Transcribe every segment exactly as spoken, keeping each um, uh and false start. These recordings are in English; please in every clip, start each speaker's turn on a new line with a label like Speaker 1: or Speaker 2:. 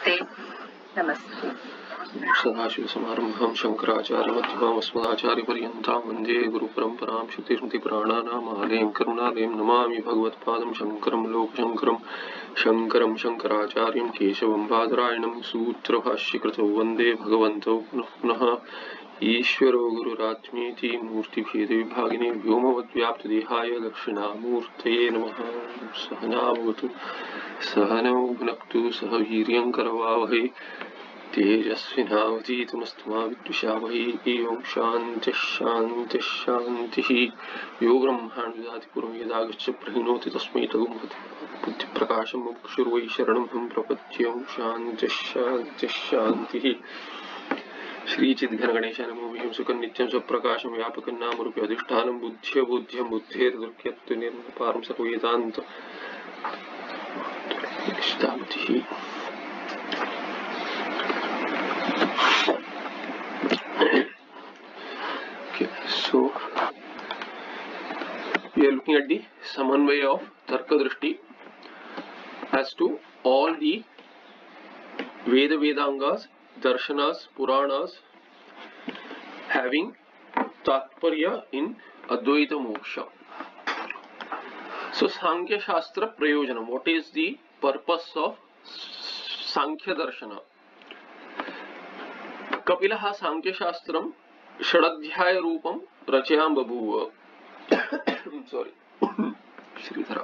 Speaker 1: नमस्ते नमस्ते
Speaker 2: सदाशिवसमारम्भां शङ्कराचार्यमध्यमाम् अस्मदाचार्यपर्यन्तां वन्दे गुरुपरम्परां श्रुतिस्मृतिपुराणानाम् आलयं करुणालयं नमामि भगवत्पादं शङ्करं लोकशङ्करं शङ्करं शङ्कराचार्यं केशवं बादरायणं सूत्रभाष्यकृतौ वन्दे भगवन्तौ पुनः पुनः ईश्वरो गुरुरात्मेति मूर्तिभेदविभागिने व्योमवद्व्याप्तदेहाय दक्षिणामूर्तये नमः। सहना भवतु सहनौ भुनक्तु सह वीर्यं करवावहै तेजस्विनावधीतमस्तु मा विद्विषावहै। एवं शान्तिः शान्तिः शान्तिः। यो ब्रह्माण्ड ददाति पूर्वं यदागच्छ प्रहिणोति तस्मै तदुम्हति बुद्धिप्रकाशं मुमुक्षुर्वै शरणमहं प्रपद्ये। ओं शान्तिः शान्तिः शान्तिः। श्रीचिद्घनगणेशाय नमो मह्यं सुखं नित्यं स्वप्रकाशं व्यापकं नामरूपे अधिष्ठानं बुद्ध्य बुद्ध्यं बुद्धेर्दुर्ग्यत्व निर्मपारं सर्ववेदान्त इष्टामतिः। Okay, so we are looking at the samanvaya of Tarka Drishti as to all the Veda Vedangas, Darshanas, Puranas having Tatparya in Advaita Moksha. So Sankhya Shastra Prayojanam, what is the purpose of Sankhya Darshana? Kapilaha Sankhya Shastram Shadadhyaya Rupam Rachayam Babuva. Sorry. Sridhara.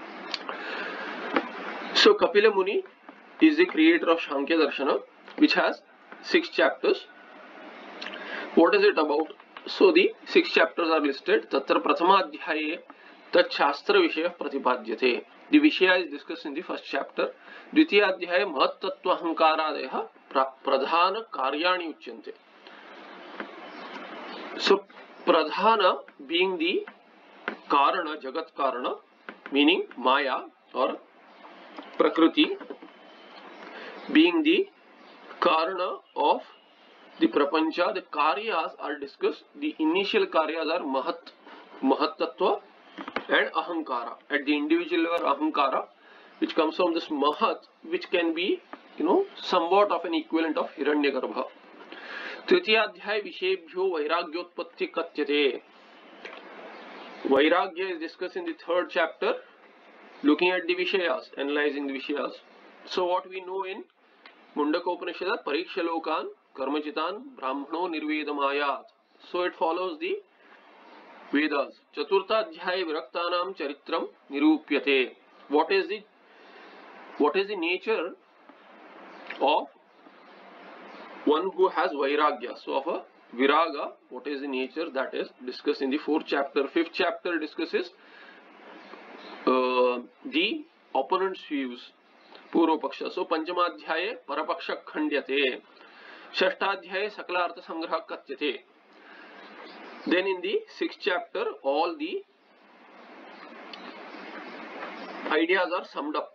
Speaker 2: So Kapila Muni is the creator of Sankhya Darshana, which has six chapters. What is it about? So the six chapters are listed. Tatra Prathamadhyaye Tat Shastra Vishaya Pratipadyate. The Vishaya is discussed in the first chapter. Dvitiyadhyaye Mahat Tattva Hankaradayaha Pradhana Karyani Uchyante. So Pradhana being the Karana, Jagat Karana, meaning Maya or Prakriti, being the Karana of the Prapancha, the Karyas are discussed. The initial Karyas are Mahat, Mahat Tattva and Ahankara. At the individual level, Ahankara, which comes from this Mahat, which can be, you know, somewhat of an equivalent of Hiranyagarbha. Tritiyadhyaya Vishebhyo Vairagyotpatti Katyate. Vairagya is discussed in the third chapter, looking at the Vishayas, analyzing the Vishayas. So what we know in Mundaka Upanishad, Parikshalokan, Karmachitan, Brahmano Nirvedamayat. So it follows the Vedas. Chaturtadhyaya Viraktanam Charitram Nirupyate. What is the what is the nature of one who has Vairagya? So of a Viraga, what is the nature? That is discussed in the fourth chapter. Fifth chapter discusses uh, the opponent's views. Purva Paksha. So Panchamadhyaye Parapaksha Khandyate. Shashtadhyaye Sakalartha Sangraha Katyate. Then in the sixth chapter, all the ideas are summed up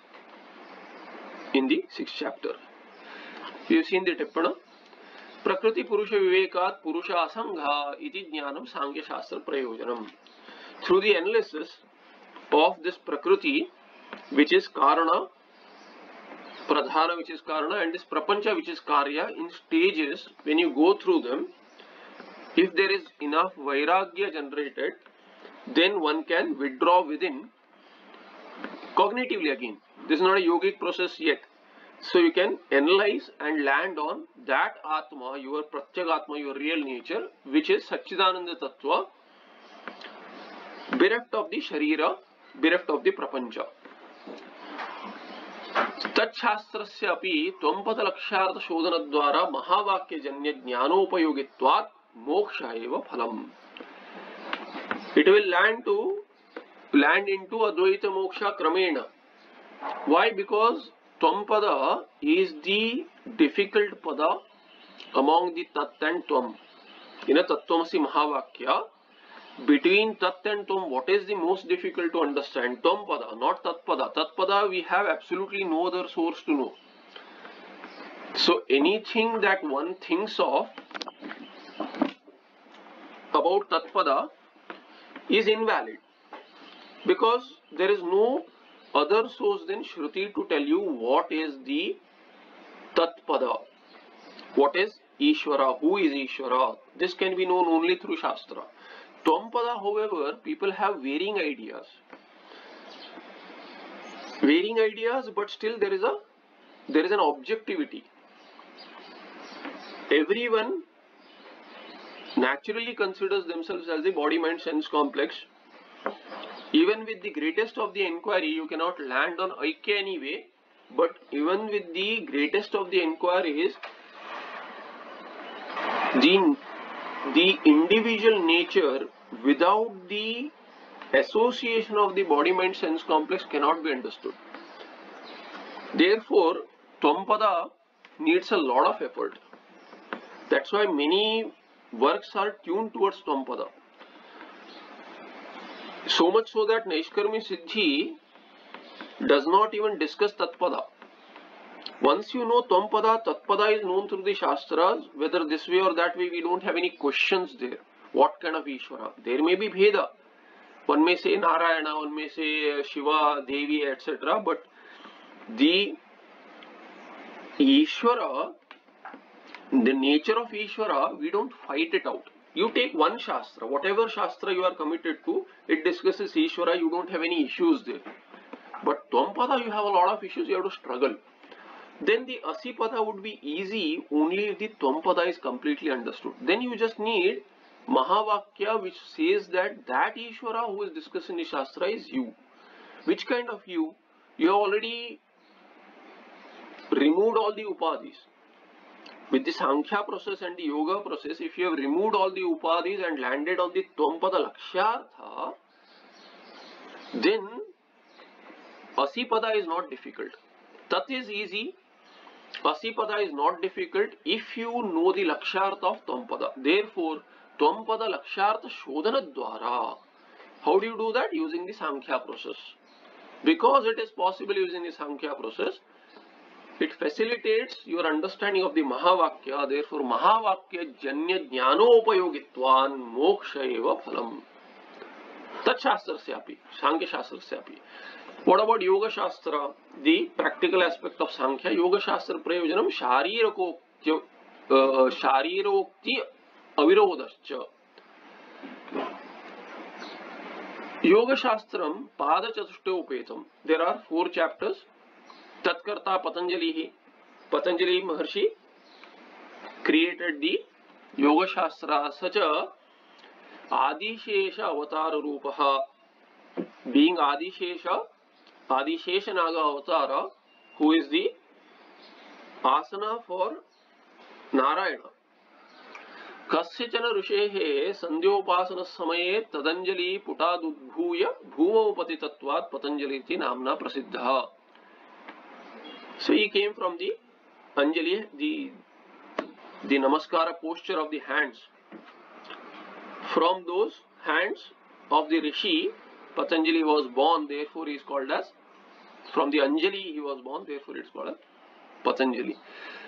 Speaker 2: in the sixth chapter. We have seen the Tippana. Prakriti Purusha Vivekat Purusha Asangha iti Jnanam Sankhya Shastra Prayojanam. Through the analysis of this Prakriti, which is Karana, Pradhana, which is Karana, and this Prapancha, which is Karya, in stages, when you go through them, if there is enough Vairagya generated, then one can withdraw within cognitively again. This is not a yogic process yet. So you can analyze and land on that Atma, your Pratyagatma, your real nature, which is Satchidananda Tattva, bereft of the Sharira, bereft of the Prapancha. Tatchastrasya api Tvampata Lakshartha Shodhana Dwara Mahavakya Janya Jnanopayogitvat Moksha eva Phalam. It will land to land into Advaita Moksha Kramena. Why? Because Tvam is the difficult pada among the Tat and Tvam. In a Tattvamasi Mahavakya, between Tat and Tvam, what is the most difficult to understand? Tvam pada, not Tat pada. Tat pada we have absolutely no other source to know. So anything that one thinks of about Tat pada is invalid, because there is no other source than Shruti to tell you what is the Tatpada. What is Ishvara? Who is Ishvara? This can be known only through Shastra. Tvampada, however, people have varying ideas. Varying ideas, but still there is a there is an objectivity. Everyone naturally considers themselves as a body-mind sense complex. Even with the greatest of the inquiry, you cannot land on Aikya anyway. But even with the greatest of the inquiries, the the individual nature without the association of the body-mind sense complex cannot be understood. Therefore, Tvampada needs a lot of effort. That's why many works are tuned towards Tvampada. So much so that Naishkarmi Siddhi does not even discuss Tatpada. Once you know Tvampada, Tatpada is known through the Shastras. Whether this way or that way, we don't have any questions there. What kind of Ishvara? There may be Bheda. One may say Narayana, one may say Shiva, Devi, et cetera. But the Ishvara, the nature of Ishvara, we don't fight it out. You take one Shastra, whatever Shastra you are committed to, it discusses Ishvara, you don't have any issues there. But Tvampada, you have a lot of issues, you have to struggle. Then the Asipada would be easy only if the Tvampada is completely understood. Then you just need Mahavakya, which says that that Ishvara who is discussed in the Shastra is you. Which kind of you? You have already removed all the Upadhis. With the Sankhya process and the Yoga process, if you have removed all the Upadhis and landed on the Tvampada Lakshyartha, then Asipada is not difficult. Tat is easy. Asipada is not difficult if you know the Lakshyartha of Tvampada. Therefore, Tvampada Lakshyartha Shodhana Dwara. How do you do that? Using the Sankhya process. Because it is possible using the Sankhya process, it facilitates your understanding of the Mahavakya. Therefore, Mahavakya Janya Jnanopayogitvan Moksha eva phalam. Tat Shastrasyapi, Sankhya Shastrasyapi. What about Yoga Shastra? The practical aspect of Sankhya. Yoga Shastra Prayojanam Sharirokokti uh, Sharirokti Avirodascha. Yoga Shastram Pada Chatushte Upetam. There are four chapters. Tatkarta Patanjali, Patanjali Maharshi created the Yoga Shastra. Such a Adishesha Avatar Rupaha, being Adishesha, Adishesha Naga Avatara, who is the asana for Narayana. Kasyachana Rushehe Sandhyopasana Samaye Tadanjali Putadudbhuya Bhumapati Tattvat Patanjali iti Namna Prasiddha. So he came from the Anjali, the, the Namaskara posture of the hands. From those hands of the Rishi, Patanjali was born, therefore he is called as, from the Anjali he was born, therefore it is called as Patanjali.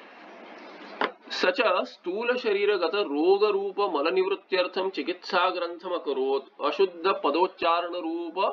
Speaker 2: Such a Stula Sharira Gata Roga Rupa Malanivrutyartham Chikitsa Grantham Akarot Ashuddha Padocharana Rupa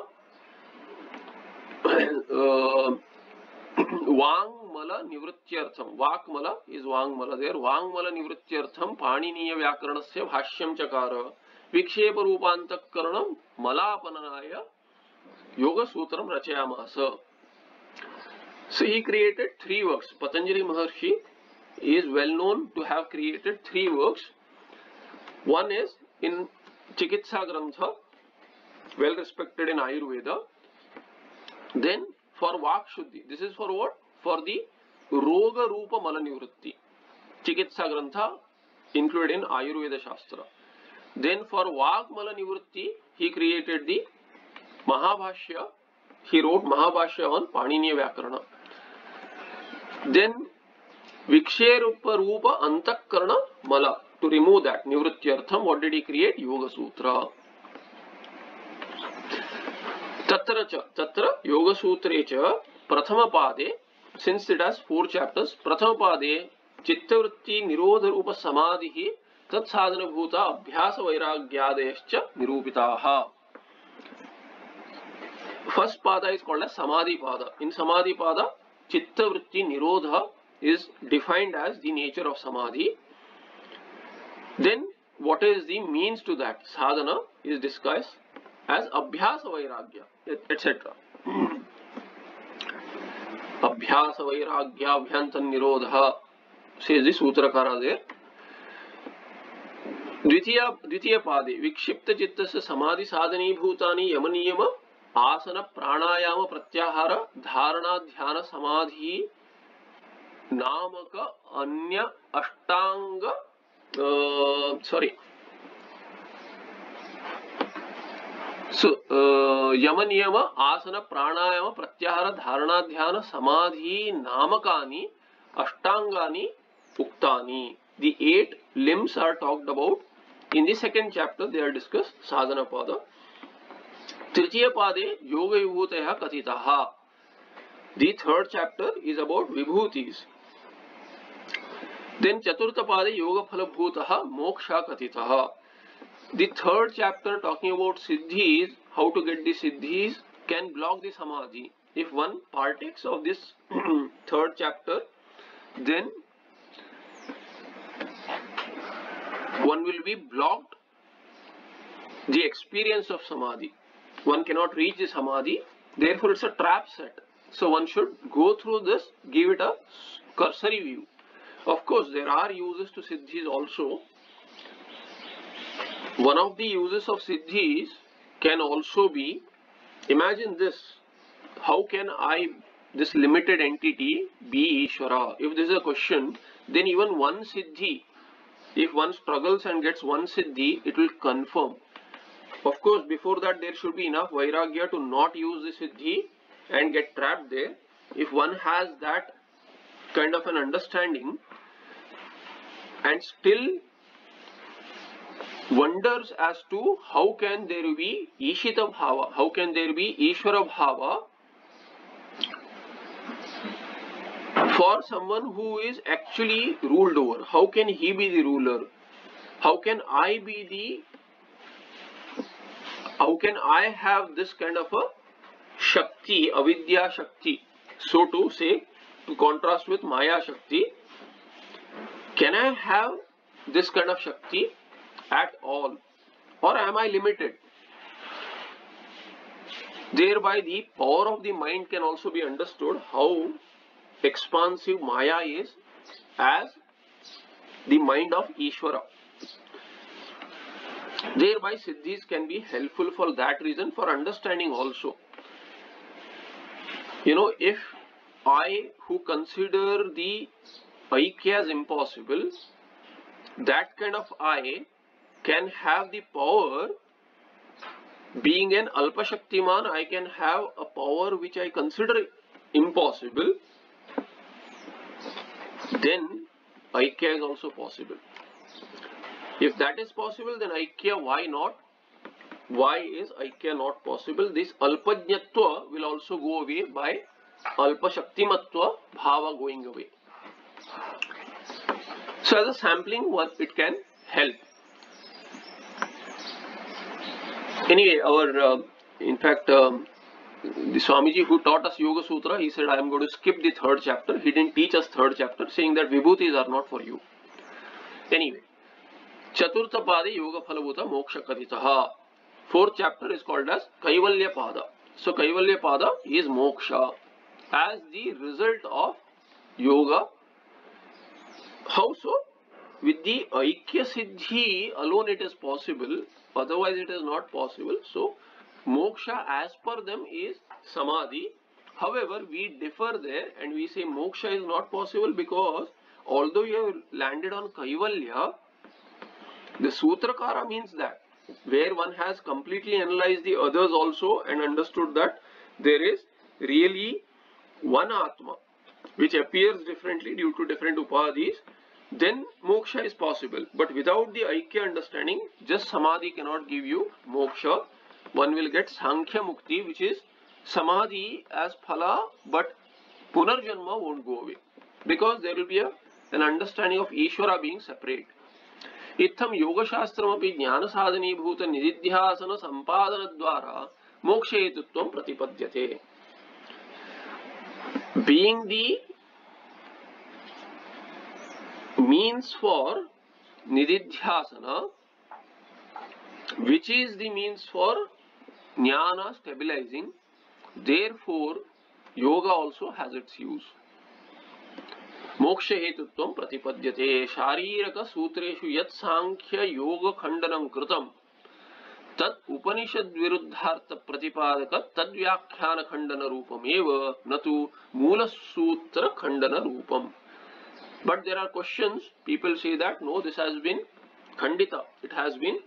Speaker 2: uh, Vangmala Nivrutyartham. Vakmala is Vangmala there. Vangmala Nivrutyartham Paniniya Vyakaranasya Bhashyam Chakara Vikshepa Rupantakkaranam Malapananaya Yoga Sutram Rachayamasa. So he created three works. Patanjali Maharshi is well known to have created three works. One is in Chikitsa Grantha, well respected in Ayurveda. Then for Vak Shuddhi. This is for what? For the Roga Rupa Malanivrutti. Chikitsa Grantha included in Ayurveda Shastra. Then for Vak Malanivrutti, he created the Mahabhashya. He wrote Mahabhashya on Paniniya Vyakarana. Then Viksherupa Rupa Antakkarana Mala. To remove that, Nivrutyartham, what did he create? Yoga Sutra. Tatra cha, Tatra Yoga Sutre cha, Prathama Pade, since it has four chapters, Prathama Pade, Chittavritti Nirodha Rupa Samadhi, Tat Sadhana Bhuta, Abhyasa Vairagyadescha Nirupitaha. First Pada is called as Samadhi Pada. In Samadhi Pada, Chittavritti Nirodha is defined as the nature of samadhi. Then what is the means to that? Sadhana is discussed as abhyasa vairagya, et cetera. Abhyasa vairagya abhyantan nirodha, says the Sutrakara there. Dvitiya, Dvitiya Pade, Vikshipta Chittasya Samadhi Sadhani Bhutani Yamaniyama Asana Pranayama Pratyahara Dharana Dhyana Samadhi Namaka Anya Ashtanga uh, sorry so uh, Yamaniyama Asana Pranayama Pratyahara Dharana Dhyana Samadhi Namakani Ashtangani Uktani. The eight limbs are talked about. In the second chapter, they are discussed. Sadhana Pada. Tritiya Pade Yoga Vibhuteha Katitaha. The third chapter is about Vibhutis. Then Chaturtha Pade Yoga Phala Bhutaha Moksha Katitaha. The third chapter talking about Siddhis, how to get the Siddhis, can block the Samadhi. If one partakes of this third chapter, then one will be blocked the experience of samadhi. One cannot reach the samadhi. Therefore, it's a trap set. So one should go through this, give it a cursory view. Of course, there are uses to siddhis also. One of the uses of siddhis can also be, imagine this, how can I, this limited entity, be Ishvara? If this is a question, then even one siddhi, if one struggles and gets one siddhi, it will confirm. Of course, before that there should be enough vairagya to not use the siddhi and get trapped there. If one has that kind of an understanding and still wonders as to how can there be Ishita Bhava, how can there be Ishvara Bhava for someone who is actually ruled over. How can he be the ruler? How can I be the, how can I have this kind of a Shakti, Avidya Shakti, so to say, to contrast with Maya Shakti? Can I have this kind of Shakti at all, or am I limited? Thereby the power of the mind can also be understood, how expansive Maya is as the mind of Ishvara. Thereby siddhis can be helpful for that reason, for understanding also. You know, if I, who consider the Aikya as impossible, that kind of I can have the power, being an Alpa Shaktiman, I can have a power which I consider impossible, then Aikya is also possible. If that is possible, then Aikya, why not? Why is Aikya not possible? This Alpajnatva will also go away by Alpa Shaktimatva Bhava going away. So as a sampling, what it can help. Anyway, our, uh, in fact, um, the Swamiji who taught us Yoga Sutra, he said, I am going to skip the third chapter. He didn't teach us third chapter, saying that Vibhutis are not for you. Anyway, Chaturtha Pade Yoga Phalabhuta Moksha Katitaha. Fourth chapter is called as Kaivalya Pada. So Kaivalya Pada is Moksha as the result of Yoga. How so? With the Aikya Siddhi alone it is possible, otherwise it is not possible. So Moksha as per them is Samadhi. However, we differ there and we say Moksha is not possible because although you have landed on Kaivalya, the Sutrakara means that where one has completely analyzed the others also and understood that there is really one Atma which appears differently due to different upadhis, then moksha is possible. But without the Aikya understanding, just Samadhi cannot give you moksha. One will get Sankhya Mukti, which is Samadhi as phala, but Punarjanma won't go away because there will be a, an understanding of Ishvara being separate. Itham Yoga Shastram api Jnana Sadhani Bhuta Nididhyasana Sampadana Dwara Moksha Hetutvam Pratipadyate. Being the means for nididhyasana, which is the means for jnana stabilizing. Therefore, yoga also has its use. मोक्ष हेतुत्वं प्रतिपद्यते शारीरक सूत्रेषु यत् सांख्य योग खंडनं कृतं तत् उपनिषद विरुद्धार्थ प्रतिपादक तद्व्याख्यान खंडन रूपमेव न तु मूल सूत्र खंडन रूपम. But there are questions. People say that no, this has been khandita, it has been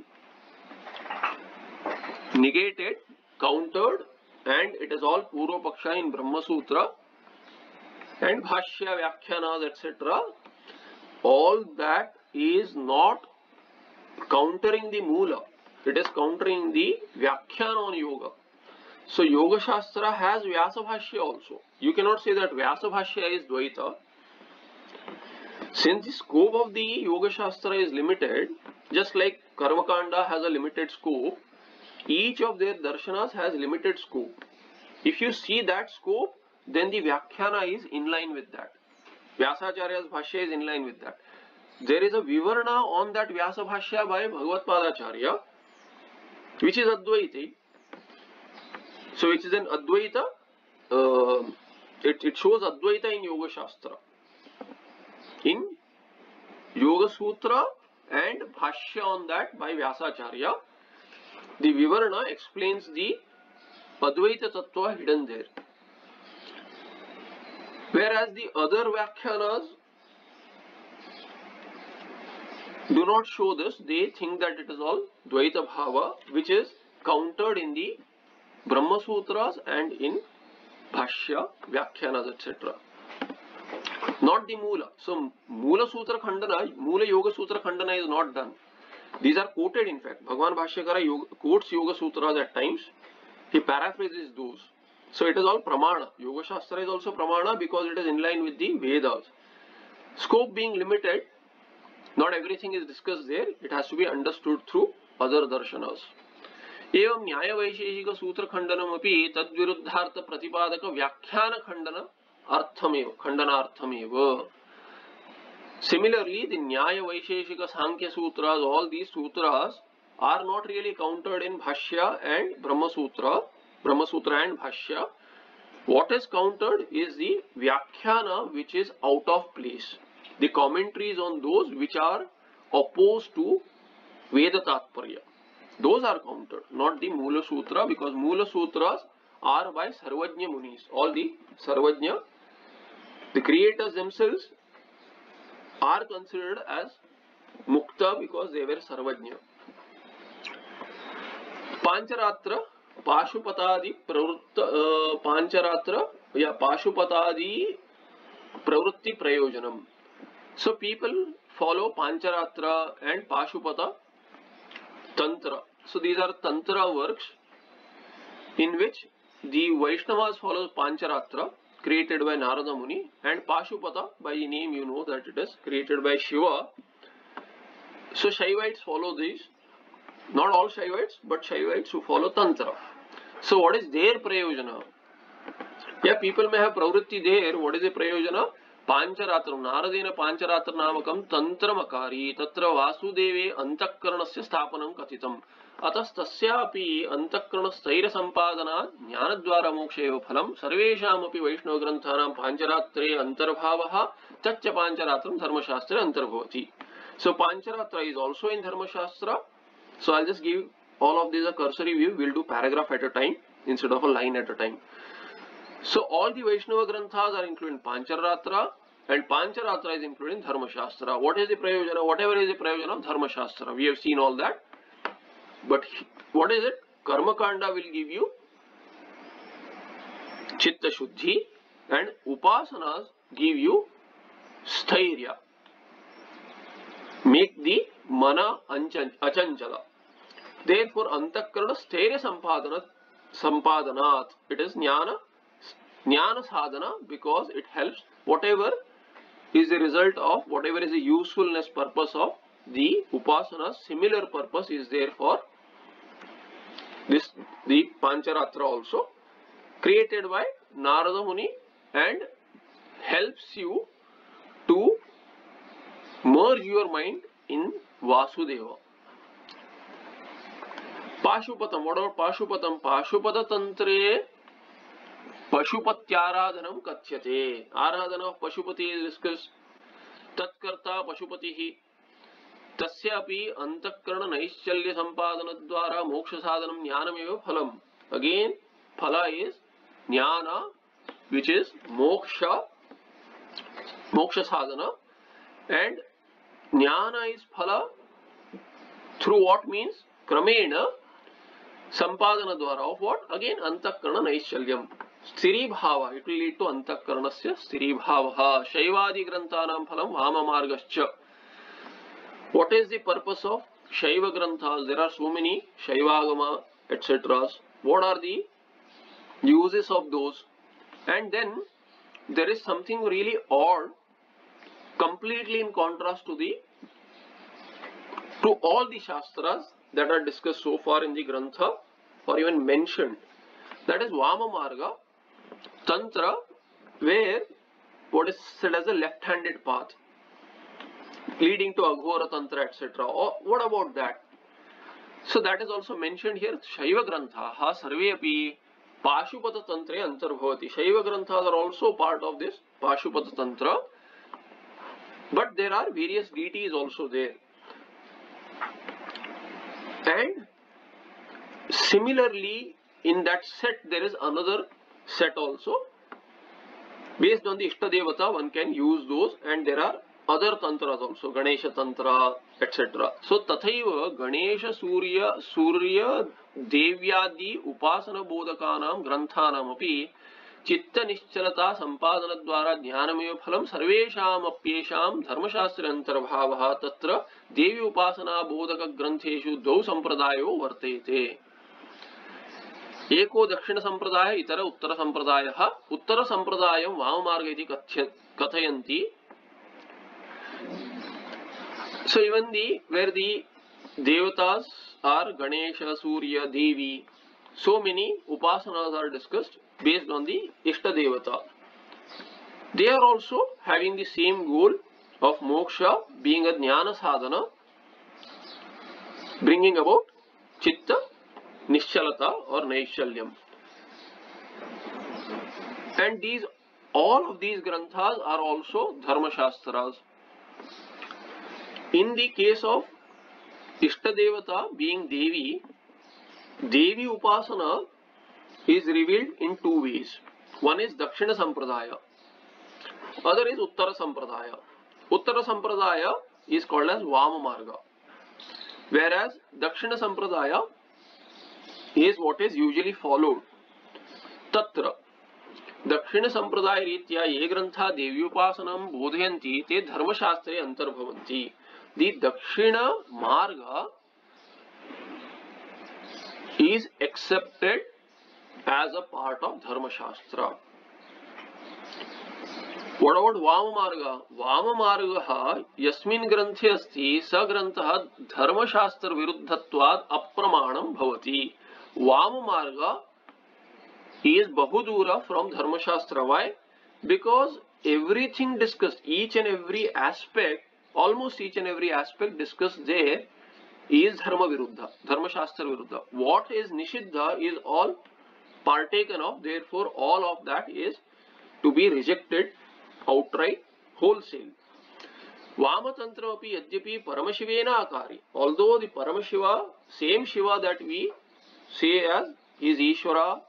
Speaker 2: negated, countered, and it is all Purva Paksha in Brahma Sutra and Bhashya, Vyakhyanas, et cetera. All that is not countering the Mula, it is countering the Vyakhyan on Yoga. So Yoga Shastra has Vyasa Bhashya also. You cannot say that Vyasa Bhashya is Dvaita. Since the scope of the Yoga Shastra is limited, just like Karma Kanda has a limited scope, each of their darshanas has limited scope. If you see that scope, then the Vyakhyana is in line with that. Vyasacharya's Bhashya is in line with that. There is a Vivarna on that Vyasa Bhashya by Bhagavad Padacharya, which is Advaiti. So which is an Advaita, uh, it, it shows Advaita in Yoga Shastra. In Yoga Sutra and Bhashya on that by Vyasacharya, the Vivarna explains the Advaita Tattva hidden there. Whereas the other Vyakhyanas do not show this, they think that it is all Dvaita Bhava, which is countered in the Brahma Sutras and in Bhashya, Vyakhyanas, et cetera. Not the Mula. So, Mula Sutra Khandana, Mula Yoga Sutra Khandana is not done. These are quoted in fact. Bhagavan Bhashyakara yoga, quotes Yoga Sutras at times. He paraphrases those. So it is all Pramana. Yoga Shastra is also Pramana because it is in line with the Vedas. Scope being limited, not everything is discussed there. It has to be understood through other darshanas. एवं न्याय वैशेषिक सूत्र खंडनम अपि तद्विरुद्धार्थ प्रतिपादक व्याख्यान खंडन अर्थमेव खंडनार्थमेव. Similarly, the Nyaya Vaisheshika Sankhya Sutras, all these sutras are not really countered in Bhashya and Brahma Sutra, Brahma Sutra and Bhashya. What is countered is the Vyakhyana, which is out of place. The commentaries on those which are opposed to Veda Tatparya. Those are countered, not the Mula Sutra, because Mula Sutras are by Sarvajna Munis. All the Sarvajna, the creators themselves, are considered as Mukta because they were Sarvajna. Pancharatra, Pashupatadi, Pravritta, uh, Pancharatra, yeah, Pashupatadi, Pravritti Prayojanam. So people follow Pancharatra and Pashupata Tantra. So these are Tantra works in which the Vaishnavas follow Pancharatra, created by Narada Muni, and Pashupata, by the name you know that it is created by Shiva. So Shaivites follow these, not all Shaivites, but Shaivites who follow Tantra. So what is their Prayojana? Yeah, people may have Pravritti there. What is the Prayojana? Pancharatram, Naradena Pancharatra Namakam Tantra Makari, Tatra Vasudeve Antakkaranasya Sthapanam Katitam. अतः तस्यापि अंतःकरण स्थैर्य संपादनात् ज्ञानद्वारा मोक्षेव फलम सर्वेषामपि वैष्णव ग्रंथानां पांचरात्रे अंतर्भावः तच्च पांचरात्रं धर्मशास्त्रे अंतर्भवति. So Pancharatra is also in Dharmashastra. So I'll just give all of these a cursory view. We'll do paragraph at a time instead of a line at a time. So all the Vaishnava Granthas are included in Pancharatra, and Pancharatra is included in Dharmashastra. What is the Prayojana? Whatever is the Prayojana of Dharmashastra. We have seen all that. But what is it? Karma Kanda will give you Chitta Shuddhi, and Upasanas give you Sthairya. Make the Mana Achanchala. Therefore, Antakkarana Sthairya Sampadana Sampadanat. It is Jnana, Jnana Sadhana, because it helps whatever is the result of, whatever is the usefulness purpose of the Upasana. Similar purpose is there for this, the Pancharatra also, created by Narada Muni, and helps you to immerse your mind in Vasudeva. Pashupatam, what about Pashupatam? Pashupada Tantre Pashupatyāradhanam Kathyate. Aradhana of Pashupati is discussed. Tatkarta Pashupatihi. Tasyapi Antakarana Naishchalya Sampadana Dwara Moksha Sadhanam Jnanameva Phalam. Again, Phala is Jnana, which is Moksha, Moksha Sadhana, and Jnana is Phala through what means? Kramena Sampadana Dwara of what? Again, Antakarana Naishalyam. Sthiri Bhava, it will lead to Antakaranasya Sthiri Bhava. Shaivadi Grantanam Phalam Vama Margascha. What is the purpose of Shaiva Granthas? There are so many Shaivagama, et cetera. What are the uses of those? And then there is something really odd, completely in contrast to the to all the Shastras that are discussed so far in the Grantha or even mentioned. That is Vama Marga, Tantra, where what is said as a left-handed path leading to Aghora Tantra, et cetera. Or what about that? So that is also mentioned here. Shaiva Grantha ha sarve api Pashupata Tantre antarbhavati. Shaiva Granthas are also part of this Pashupata Tantra, but there are various deities also there. And similarly, in that set there is another set also. Based on the Ishta Devata, one can use those, and there are other tantras also, Ganesha Tantra, et cetera. So Tathaiva Ganesha Surya Surya Devyadi Upasana Bodhakanam Granthanam api Chitta Nischalata Sampadana Dwara Jnanameva Phalam Sarvesham Apyesham Dharmashastra Antarbhavaha Tatra Devi Upasana Bodhaka Grantheshu Dau Sampradayo Vartete. Eko Dakshina Sampradaya Itara Uttara Sampradaya Uttara Sampradayam Vamamarga iti Kathayanti. So even the where the Devatas are Ganesha, Surya, Devi, so many Upasanas are discussed based on the Ishta Devata. They are also having the same goal of Moksha, being a Jnana Sadhana, bringing about Chitta Nischalata or Naishalyam. And these, all of these Granthas are also Dharma Shastras. In the case of Ishta Devata being Devi, Devi Upasana is revealed in two ways. One is Dakshina Sampradaya, other is Uttara Sampradaya. Uttara Sampradaya is called as Vama Marga, whereas Dakshina Sampradaya is what is usually followed. Tatra Dakshina Sampradaya Ritya Ye Grantha Devi Upasanam Bodhayanti Te Dharma Shastre Antarbhavanti. The Dakshina Marga is accepted as a part of Dharma Shastra. What about Vama Marga? Vama Marga Yasmin Granthe Asti Sa Grantha Dharma Shastra Viruddhatvad Apramanam Bhavati. Vama Marga is Bahudura from Dharma Shastra. Why? Because everything discussed, each and every aspect, almost each and every aspect discussed there is Dharma Viruddha, Dharma Shastra Viruddha. What is Nishiddha is all partaken of, therefore all of that is to be rejected outright, wholesale. Vama Tantra api yadyapi Paramashivena akari. Although the Paramashiva, same Shiva that we say as is Ishvara,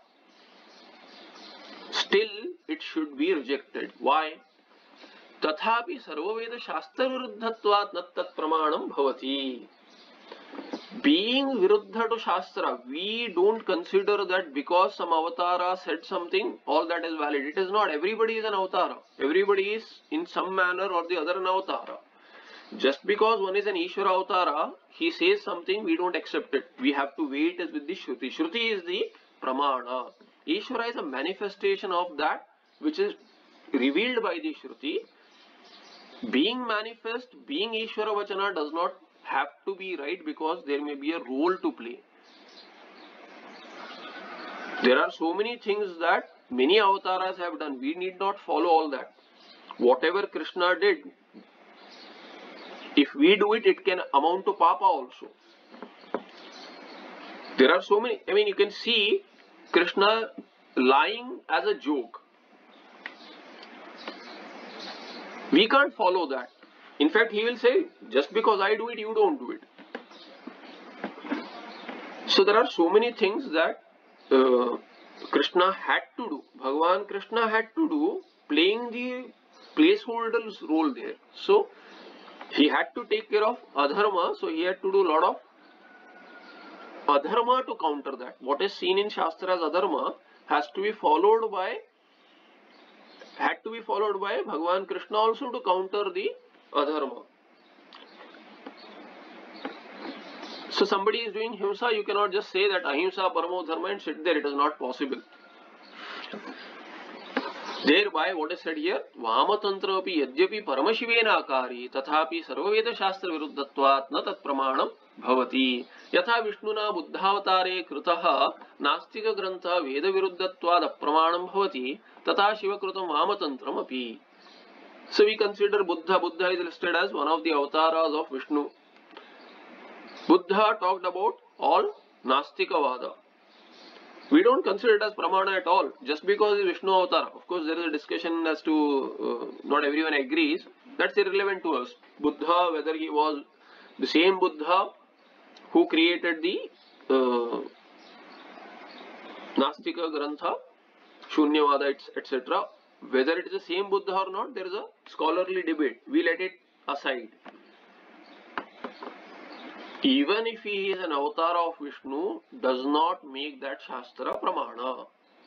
Speaker 2: still it should be rejected. Why? Tathapi Sarvaveda Shastra Viruddhatvat Nattat Pramanam Bhavati. Being Viruddha to Shastra, we don't consider that because some avatara said something, all that is valid. It is not. Everybody is an avatara. Everybody is in some manner or the other an avatara. Just because one is an Ishvara avatara, he says something, we don't accept it. We have to wait as with the Shruti. Shruti is the Pramana. Ishvara is a manifestation of that which is revealed by the Shruti. Being manifest, being Ishvara Vachana does not have to be right because there may be a role to play. There are so many things that many avatars have done. We need not follow all that. Whatever Krishna did If we do it, it can amount to papa also. There are so many, I mean, you can see Krishna lying as a joke. We can't follow that. In fact, he will say, just because I do it, you don't do it. So there are so many things that uh, Krishna had to do. Bhagavan Krishna had to do, playing the placeholder's role there. So he had to take care of adharma, so he had to do a lot of adharma to counter that. What is seen in Shastra as adharma has to be followed by, had to be followed by Bhagavan Krishna also to counter the adharma. So somebody is doing himsa, you cannot just say that ahimsa paramo dharma and sit there. It is not possible. Thereby, what is said here? Vamatantra api yadyapi paramashivena akari tathapi sarvaveda shastra viruddhatvat na tat pramanam bhavati. Yatha Vishnuna buddhavatare kritaha nastika grantha veda viruddhatvad apramanam bhavati tatha shivakrutam vamatantram api. So we consider Buddha. Buddha is listed as one of the avatars of Vishnu. Buddha talked about all Nastikavada. We don't consider it as Pramana at all, just because it is Vishnu avatar. Of course, there is a discussion as to uh, not everyone agrees. That's irrelevant to us. Buddha, whether he was the same Buddha who created the uh, Nastika Grantha, Shunyavada, et cetera. Whether it is the same Buddha or not, there is a scholarly debate. We let it aside. Even if he is an avatar of Vishnu, does not make that Shastra Pramana.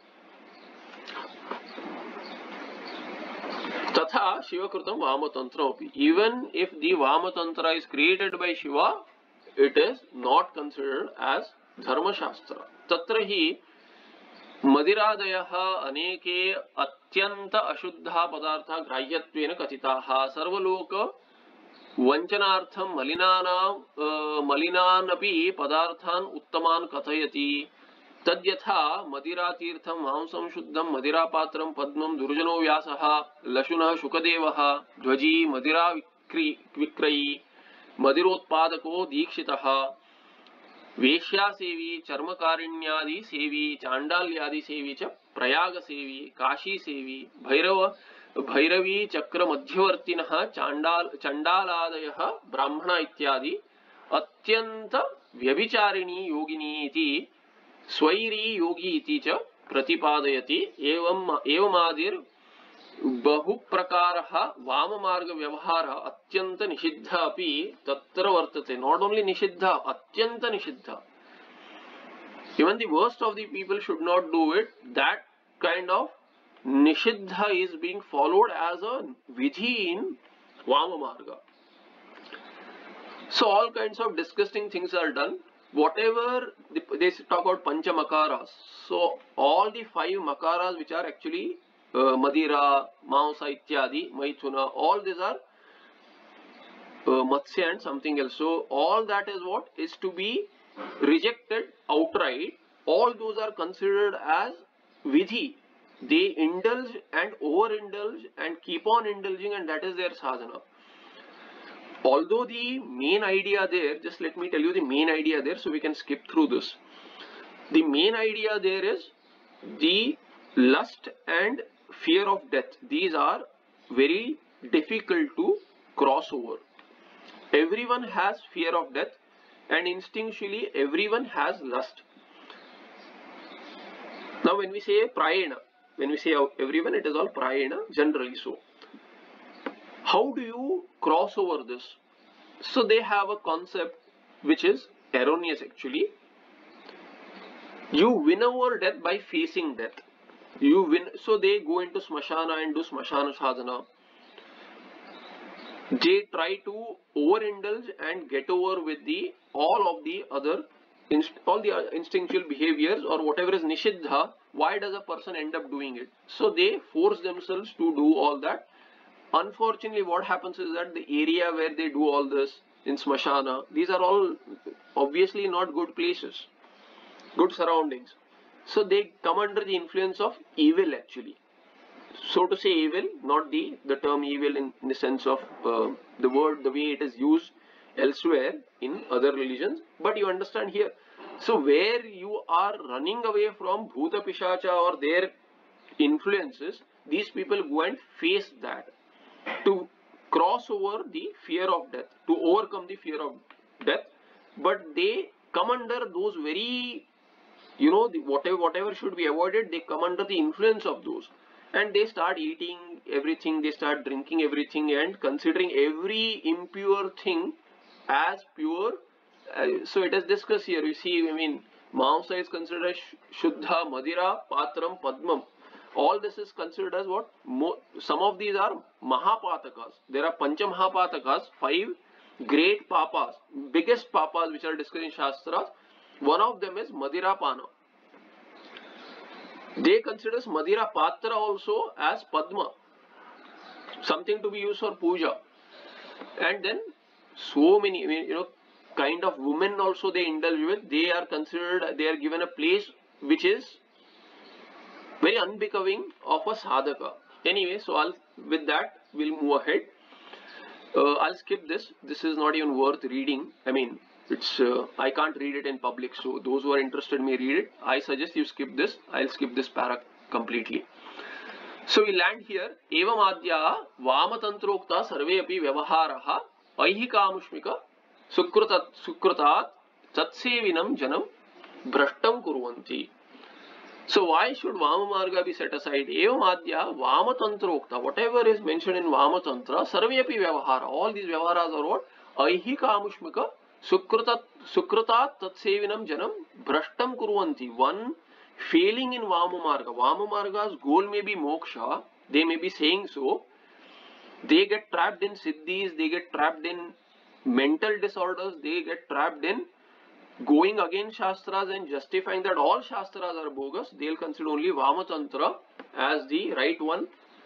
Speaker 2: Tatha Shivakrutam Vamatantra. Even if the Vamatantra is created by Shiva, it is not considered as Dharma Shastra. Tatra hi Madhiradayaha aneke atyanta ashuddha padartha grahyatvena katitaha sarvaloka Vanchanartham malinana uh, malinanapi padarthan uttaman kathayati tadyatha madira tirtham mamsam shuddham madira patram padmam durjano vyasaha lashunah shukadevaha dhvaji madira vikrayi madirotpadako dikshitaha veshya sevi charmakarinyadi sevi chandalyadi sevi cha prayaga sevi kashi sevi bhairava Bhairavi चक्र मध्यवर्तिनः चांडाल चंडालादयः ब्राह्मणा इत्यादि अत्यंत व्यभिचारिणी योगिनी इति स्वैरी योगी इति च प्रतिपादयति एवं एवमादिर बहु प्रकारः वाम मार्ग व्यवहार अत्यंत निषिद्ध अपि तत्र वर्तते. नॉट ओनली निषिद्ध, अत्यंत निषिद्ध. Even the worst of the people should not do it. That kind of Nishiddha is being followed as a vidhi in Vama Marga. So all kinds of disgusting things are done. Whatever they talk about Pancha Makaras. So all the five Makaras which are actually uh, Madira, Mamsa Ityadi, Maithuna, all these are uh, Matsya and something else. So all that is what is to be rejected outright. All those are considered as vidhi. They indulge and overindulge and keep on indulging, and that is their sadhana. Although the main idea there, just let me tell you the main idea there so we can skip through this. The main idea there is the lust and fear of death. These are very difficult to cross over. Everyone has fear of death and instinctually everyone has lust. Now when we say prayena, when we say everyone, it is all prayena, generally so. How do you cross over this? So they have a concept which is erroneous actually. You win over death by facing death. You win, so they go into smashana and do smashana sadhana. They try to overindulge and get over with the all of the other inst all the instinctual behaviors or whatever is nishiddha. Why does a person end up doing it? So they force themselves to do all that. Unfortunately, what happens is that the area where they do all this in smashana, these are all obviously not good places, good surroundings. So they come under the influence of evil actually. so to say evil, not the, the term evil in, in the sense of uh, the word, the way it is used elsewhere in other religions, but you understand here. So where you are running away from Bhuta Pishacha or their influences, these people go and face that to cross over the fear of death, to overcome the fear of death, but they come under those very, you know, the, whatever whatever should be avoided, they come under the influence of those, and they start eating everything, they start drinking everything, and considering every impure thing as pure. Uh, so it is discussed here. You see, I mean, Mamsa is considered as Shuddha, Madira, Patram, Padmam. All this is considered as what? Mo some of these are Mahapatakas. There are Pancha Mahapatakas, five great papas, biggest papas which are discussed in Shastras. One of them is Madira Pana. They consider Madira Patra also as Padma, something to be used for puja. And then so many, I mean, you know, kind of women also they indulge with. They are considered, they are given a place which is very unbecoming of a sadhaka. Anyway, so I'll, with that, we'll move ahead. Uh, I'll skip this. This is not even worth reading. I mean, it's uh, I can't read it in public. So those who are interested may read it. I suggest you skip this. I'll skip this para completely. So we land here. Evam adya vamatantrokta sarve api vyavaharaha aihikamushmika sukrutat sukrutat tatsevinam janam brashtam kurvanti. So why should Vama Marga be set aside? Evam adya Vama Tantrokta. Whatever is mentioned in Vama Tantra, Sarveyapi Vyavahara. All these Vyavaharas are what? Aihika Amushmika Sukrutat Sukratat Tatsevinam Janam Brashtam Kurvanti. One failing in Vama Marga. Vama Marga's goal may be moksha. They may be saying so. They get trapped in siddhis. They get trapped in mental disorders. They get trapped in going against Shastras and justifying that all Shastras are bogus. They'll consider only Vama Tantra as the right one.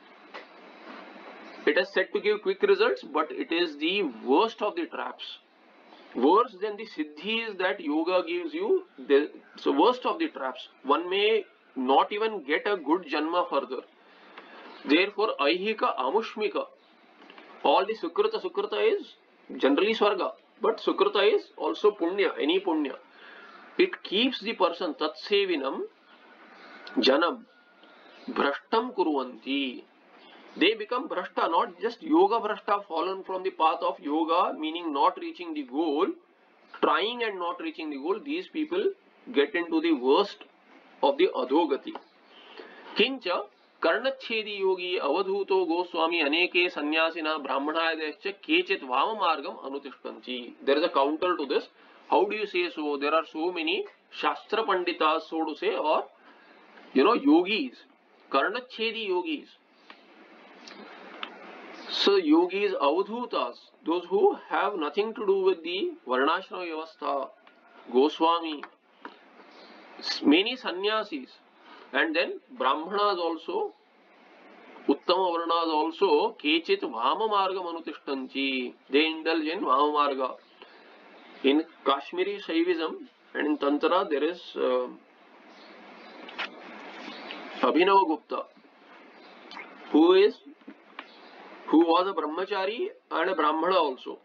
Speaker 2: It is said to give quick results, but it is the worst of the traps. Worse than the siddhis that yoga gives you. So worst of the traps. One may not even get a good janma further. Therefore, Aihika Amushmika. All the Sukrata, Sukrata is generally Swarga. But Sukrata is also Punya, any Punya. It keeps the person Tatsevinam Janam Brashtam Kurvanti. They become Brashta, not just Yoga Brashta, fallen from the path of Yoga, meaning not reaching the goal, trying and not reaching the goal. These people get into the worst of the Adhogati. Kincha Karnachedi yogi avadhuto Goswami aneke sannyasina brahmanayadescha kechit vama margam anutishtanti. There is a counter to this. How do you say so? There are so many Shastra Panditas, so to say, or, you know, yogis, Karnachedi yogis. So yogis, avadhutas, those who have nothing to do with the Varnashrama Vyavastha, Goswami, many sannyasis. And then Brahmanas also, Uttama Varnas also, Kechit Vama Marga Manutishtanchi. They indulge in Vama Marga. In Kashmiri Shaivism and in Tantra there is uh, Abhinava Gupta, who is, who was a Brahmachari and a Brahmana also.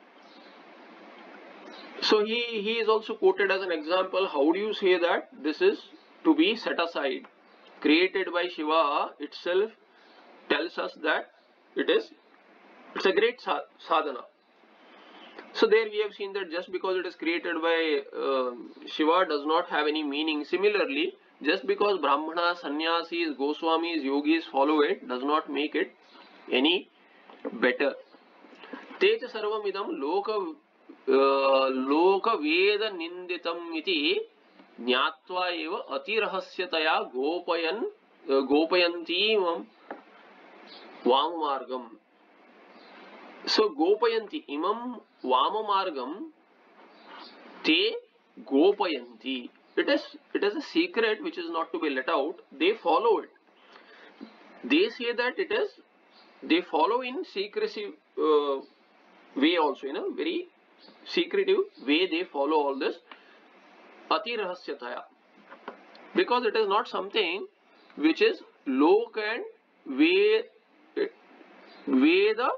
Speaker 2: So he, he is also quoted as an example. How do you say that this is to be set aside? Created by Shiva itself tells us that it is, it's a great sadhana. So there we have seen that just because it is created by uh, Shiva does not have any meaning. Similarly, just because Brahmanas, Sannyasis, Goswamis, Yogis follow it does not make it any better. Techa sarvam idam loka loka veda ninditam iti Jnatva eva atirahasyataya gopayan gopayanti vamamargam. So gopayanti imam vamamargam te gopayanti. It is it is a secret which is not to be let out. They follow it. They say that it is, they follow in secrecy uh, way also, in a very secretive way they follow all this. Ati rahasyataya, because it is not something which is lok and Veda, Veda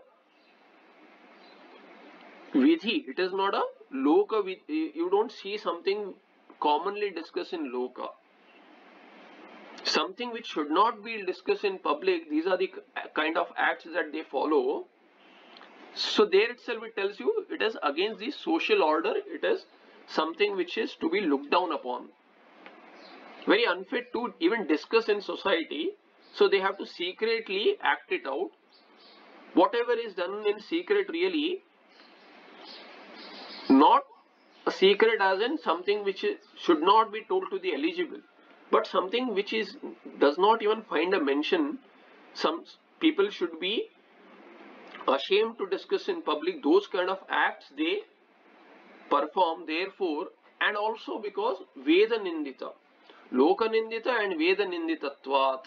Speaker 2: Vidhi. It is not a Loka Vidhi. You don't see something commonly discussed in Loka. Something which should not be discussed in public. These are the kind of acts that they follow. So there itself it tells you it is against the social order. It is something which is to be looked down upon. Very unfit to even discuss in society. So they have to secretly act it out. Whatever is done in secret really, not a secret as in something which is, should not be told to the eligible, but something which is does not even find a mention. Some people should be ashamed to discuss in public. Those kind of acts they perform, therefore, and also because Veda Nindita, Loka Nindita and Veda Ninditatvat.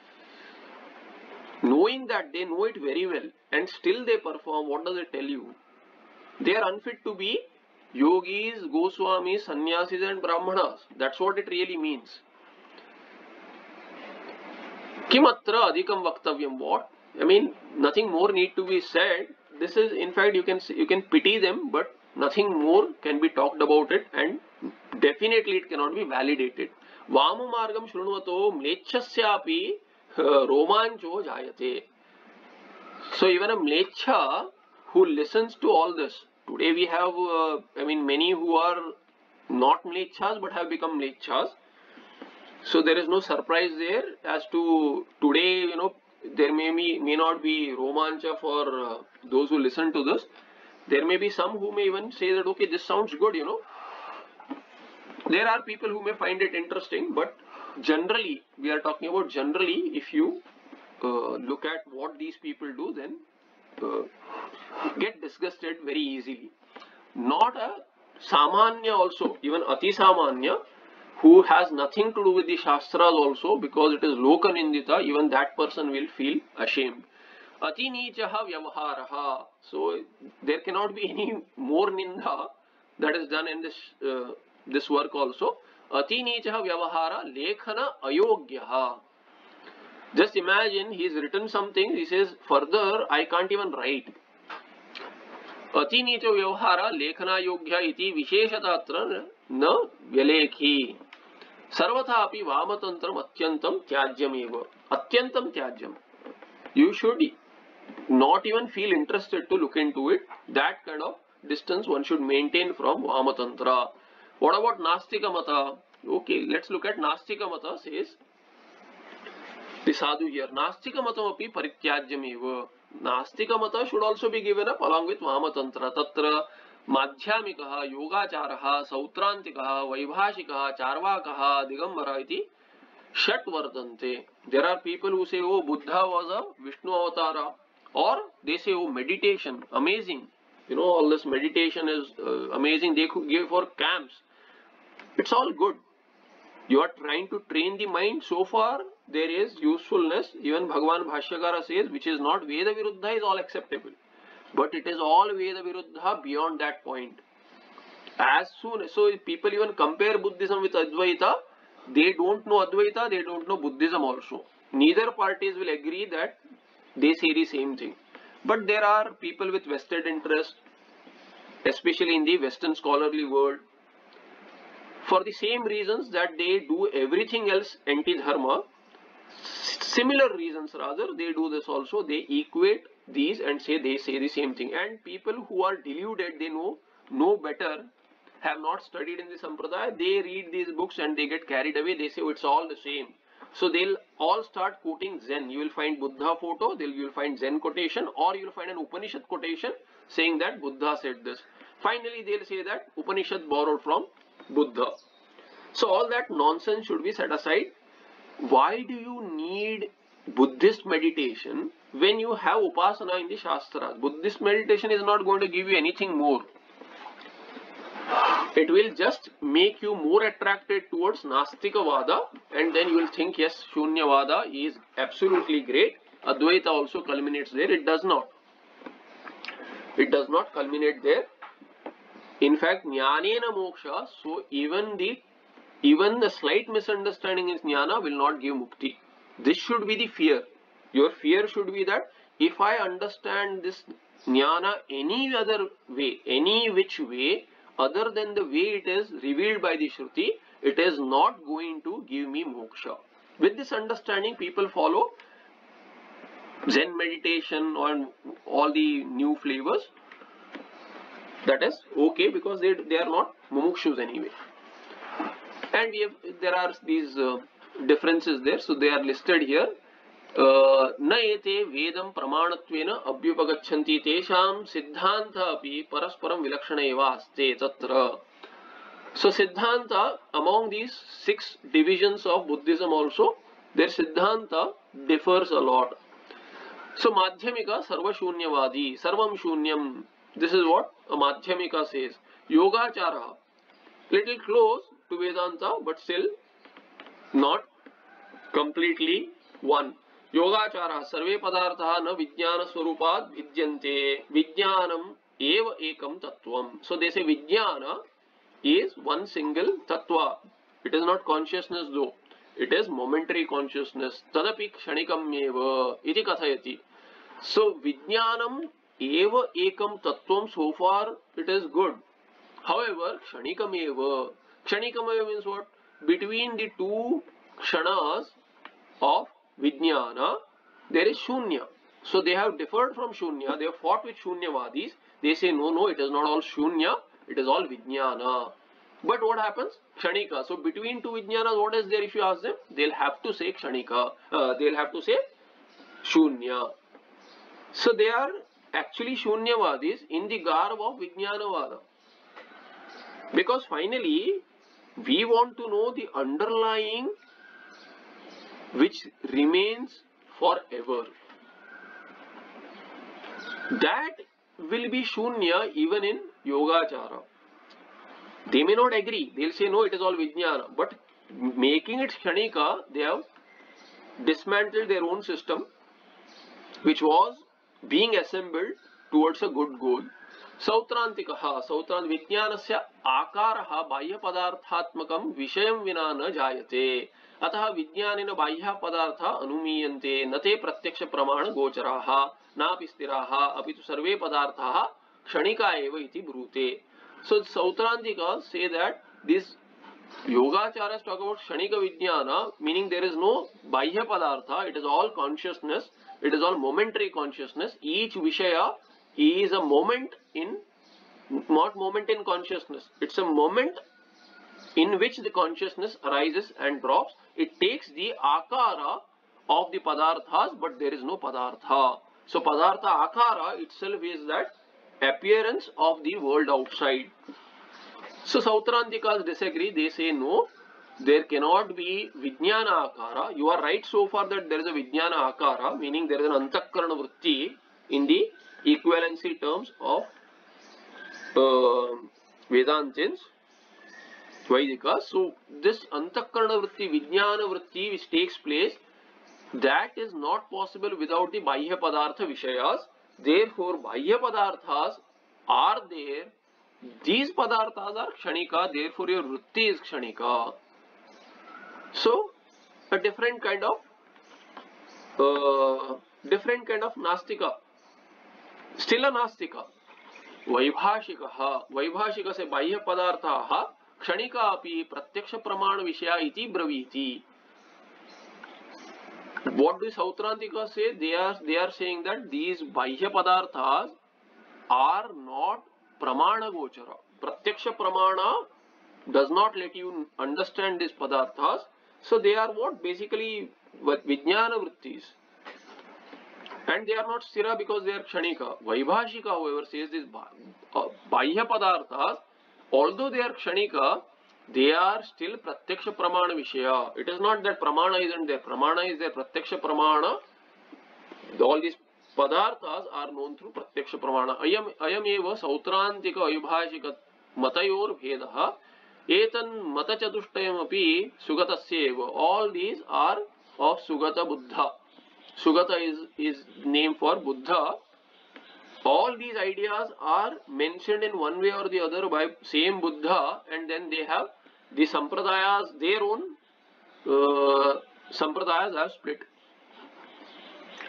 Speaker 2: Knowing that they know it very well and still they perform, what does it tell you? They are unfit to be yogis, Goswamis, sannyasis and brahmanas. That's what it really means. Kimatra adhikam vaktavyam. What? I mean, nothing more need to be said. This is, in fact, you can you can pity them, but nothing more can be talked about it, and definitely it cannot be validated. Vama margam shrunvato mlechchasyapi romancho jayate. So even a mlecha who listens to all this. Today we have, uh, I mean, many who are not mlechchas but have become mlechchas. So there is no surprise there as to today, you know, there may be, may not be romancha for uh, those who listen to this. There may be some who may even say that, okay, this sounds good, you know. There are people who may find it interesting, but generally, we are talking about generally, if you uh, look at what these people do, then uh, get disgusted very easily. Not a samanya also, even ati samanya, who has nothing to do with the shastras also, because it is loka nindita, even that person will feel ashamed. Ati nichaha vyavaharaha. So there cannot be any more ninda that is done in this uh, this work also. Ati nichaha vyavahara lekhana ayogyaha. Just imagine he has written something, he says further I can't even write. Ati nicha vyavahara lekhana yogya iti visheshata atra na vyalekhi. Sarvatha api vamatantram atyantam tyajyam eva. Atyantam tyajyam. You should not even feel interested to look into it. That kind of distance one should maintain from Vamatantra. What about Nastika Mata? Okay, let's look at Nastika Mata. Says the sadhu here. Nastika Matam api parityajyam eva. Nastika Mata should also be given up along with Vamatantra. Tatra Madhyamikaha, Yogacharaha, Sautrantikaha, Vaibhashikaha, Charvakaha, Digambara iti Shat Vardante. There are people who say, oh, Buddha was a Vishnu avatara, or they say, oh, meditation, amazing. You know, all this meditation is uh, amazing. They could give for camps. It's all good. You are trying to train the mind. So far, there is usefulness. Even Bhagavan Bhashyakara says, which is not Veda Viruddha is all acceptable. But it is all Veda Viruddha beyond that point. As soon as, so if people even compare Buddhism with Advaita, they don't know Advaita, they don't know Buddhism also. Neither parties will agree that they say the same thing. But there are people with vested interest, especially in the Western scholarly world, for the same reasons that they do everything else anti-dharma, similar reasons rather, they do this also. They equate these and say they say the same thing. And people who are deluded, they know, know better, have not studied in the Sampradaya, they read these books and they get carried away. They say, oh, it's all the same. So they'll all start quoting Zen. You will find Buddha photo, then you will find Zen quotation, or you will find an Upanishad quotation saying that Buddha said this. Finally, they'll say that Upanishad borrowed from Buddha. So all that nonsense should be set aside. Why do you need Buddhist meditation when you have Upasana in the Shastras? Buddhist meditation is not going to give you anything more. It will just make you more attracted towards Nastika Vada, and then you will think, yes, Shunya Vada is absolutely great. Advaita also culminates there. It does not. It does not culminate there. In fact, Jnanena Moksha, so even the even the slight misunderstanding in Jnana will not give Mukti. This should be the fear. Your fear should be that if I understand this jnana any other way, any which way, other than the way it is revealed by the Shruti, it is not going to give me moksha. With this understanding, people follow Zen meditation or all the new flavors. That is okay because they, they are not mumukshus anyway. And we have, there are these uh, differences there, so they are listed here. न एते वेदं प्रमाणत्वेन अभ्युपगच्छन्ति तेषां सिद्धान्तः अपि परस्परं विलक्षण एव अस्ति तत्र. So Siddhanta, among these six divisions of Buddhism also, their Siddhanta differs a lot. So Madhyamika Sarvashunyavadi, Sarvam Shunyam, this is what a Madhyamika says. Yogachara, little close to Vedanta but still not completely one. Yogachara sarve padartha na vijnana swarupad vidyante vijnanam eva ekam tattvam. So they say vijnana is one single tattva. It is not consciousness though. It is momentary consciousness. Tadapi kshanikam eva iti kathayati. So vijnanam eva ekam tattvam, so far it is good. However, kshanikam eva. Kshanikam eva means what? Between the two kshanas of Vijnana, there is Shunya. So they have differed from Shunya, they have fought with Shunyavadis. They say no, no, it is not all Shunya, it is all Vijnana. But what happens? Kshanika. So between two Vijnanas, what is there if you ask them? They'll have to say Kshanika. Uh, they'll have to say Shunya. So they are actually Shunyavadis in the garb of Vijnanavada. Because finally, we want to know the underlying which remains forever. That will be Shunya even in Yogachara. They may not agree. They'll say no, it is all Vijnana. But making it Kshanika, they have dismantled their own system which was being assembled towards a good goal. Sautrantikaha, Sautrant Vijnanasya Akaraha Bahya Padarthatmakam Vishayam Vina na Jayate. अतः विज्ञानेन बाह्य पदार्थ अनुमीयन्ते न ते प्रत्यक्ष प्रमाण गोचराः नापि स्थिराः अपि तु सर्वे पदार्थाः क्षणिका एव इति ब्रूते. So Sautrantika say that this Yogacharas talk about kshanika vijnana, meaning there is no bahya padartha, it is all consciousness, it is all momentary consciousness. Each vishaya is a moment in, not moment in consciousness, it's a moment in which the consciousness arises and drops. It takes the akara of the padarthas, but there is no padartha. So padartha akara itself is that appearance of the world outside. So Sautrantikas disagree. They say no, there cannot be vijnana akara. You are right so far that there is a vijnana akara, meaning there is an antakarana vritti in the equivalency terms of uh, Vedantins. Vaidika. So this antakarana vritti, vijnana vritti which takes place, that is not possible without the bahya padartha vishayas. Therefore bahya padarthas are there. These padarthas are kshanika, therefore your vritti is kshanika. So a different kind of uh, different kind of nastika. Still a nastika. Vaibhashikaha. Vaibhashika se bahya padarthaha kshanika api pratyaksha pramana vishaya iti braviti. What do Sautrantika say? They are they are saying that these bahya padarthas are not pramana gochara. Pratyaksha pramana does not let you understand these padarthas. So they are what? Basically vijnana vrittis. And they are not sthira because they are kshanika. Vaibhashika, however, says this bahya padarthas, although they are kshanika, they are still pratyaksha pramana vishaya. It is not that pramana isn't there. Pramana is there. Pratyaksha pramana. All these padarthas are known through pratyaksha pramana. Ayam ayam eva sautrantika ayubhashika matayor bhedaha etan mata chatushtayam api sugatasya eva. All these are of Sugata Buddha. Sugata is is name for Buddha. All these ideas are mentioned in one way or the other by same Buddha, and then they have the sampradayas, their own uh, sampradayas have split.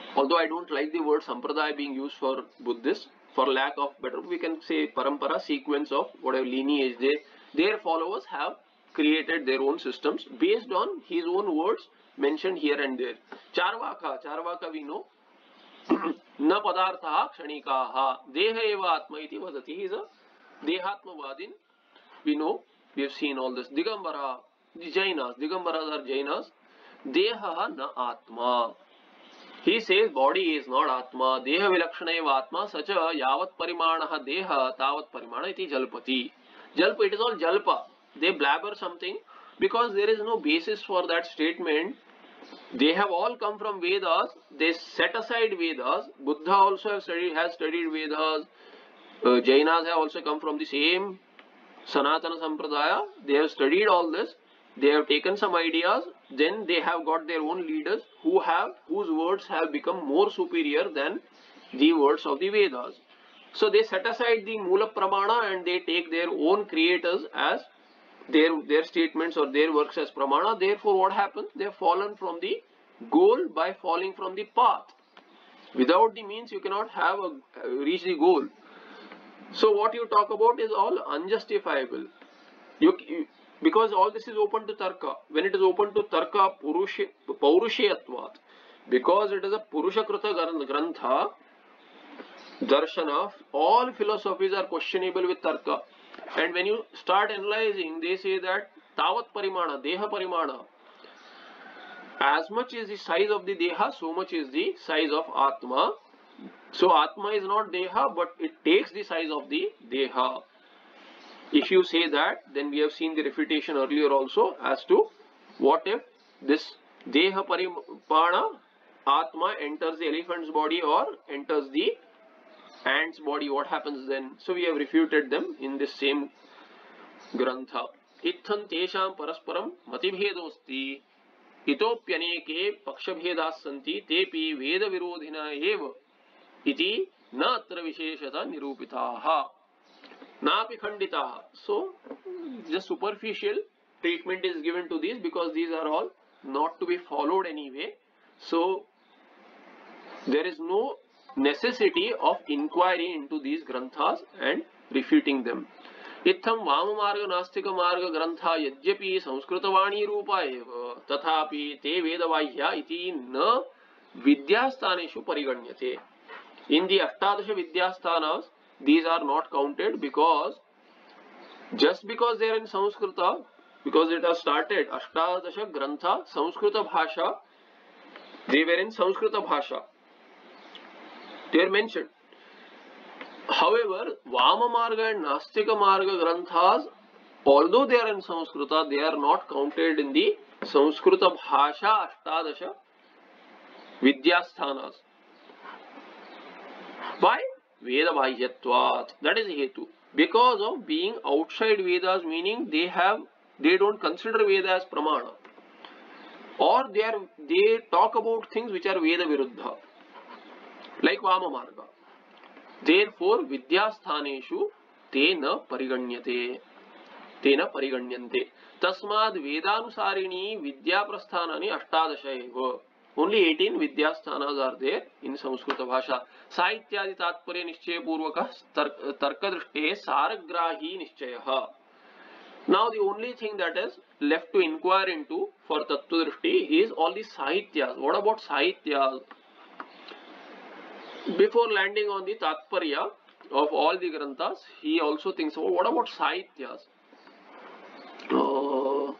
Speaker 2: Although I don't like the word sampradaya being used for Buddhists, for lack of better, we can say parampara, sequence of whatever lineage they, their followers have created their own systems based on his own words mentioned here and there. Charvaka, Charvaka we know, na padartha kshanikaha, deha eva atma iti vadati. He is a dehatmavadin. We know, we have seen all this. Digambara, the Jainas, Digambaras are Jainas. Deha na atma. He says body is not atma. Deha vilakshana eva atma. Sacha yavat parimanaha deha tavat parimana iti jalpati. Jalpa, it is all jalpa. They blabber something because there is no basis for that statement. They have all come from Vedas. They set aside Vedas. Buddha also have studied, has studied Vedas. Uh, Jainas have also come from the same Sanatana Sampradaya. They have studied all this. They have taken some ideas. Then they have got their own leaders who have whose words have become more superior than the words of the Vedas. So they set aside the Mula Pramana and they take their own creators as their their statements or their works as Pramana. Therefore, what happens? They have fallen from the goal by falling from the path. Without the means, you cannot have a, reach the goal. So what you talk about is all unjustifiable. You, you, because all this is open to Tarka. When it is open to Tarka, Purusha, Paurushayatvat, because it is a Purushakrita Grantha, Darshana, all philosophies are questionable with Tarka. And when you start analyzing, they say that Tavat Parimana, Deha Parimana, as much is the size of the Deha, so much is the size of Atma. So Atma is not Deha, but it takes the size of the Deha. If you say that, then we have seen the refutation earlier also as to what if this Deha Parimana Atma enters the elephant's body or enters the ant's body, what happens then? So we have refuted them in this same Grantha. Ittham tesham parasparam matibhedosti itopyaneke pakshabhedas santi tepi veda virodhina eva iti na atra visheshata nirupitaha napi khanditaha. So just superficial treatment is given to these because these are all not to be followed anyway. So there is no necessity of inquiry into these granthas and refuting them. Itham vama marga nastika marga grantha yadyapi samskritavani rupa eva tathapi te vedavahya iti na vidyasthaneshu pariganyate. In the Ashtadasha Vidyasthanas, these are not counted because just because they are in Sanskrita, because it has started Ashtadasha Grantha, Sanskrita Bhasha, they were in Sanskrita Bhasha. They are mentioned. However, Vama Marga and Nastika Marga Granthas, although they are in Sanskrita, they are not counted in the Sanskrita Bhasha Ashtadasha Vidyasthanas. Why? Veda Bhahyatvat. That is Hetu. Because of being outside Vedas, meaning they have, they don't consider Veda as Pramana. Or they are, they talk about things which are Veda Viruddha. Like Vama Marga. Therefore, Vidyasthaneshu tena pariganyate. Tena pariganyante. Tasmad Vedanusarini Vidya Prasthanani Ashtadasha eva. Only eighteen Vidyasthanas are there in Sanskrita Bhasha. Sahityadi Tatparya Nishchaya Purvaka Tarka Drishte Saragrahi Nishchayaha. Now the only thing that is left to inquire into for Tattva Drishti is all the Sahityas. What about Sahityas? Before landing on the Tatparya of all the Granthas, he also thinks, oh, what about Sahityas? Uh,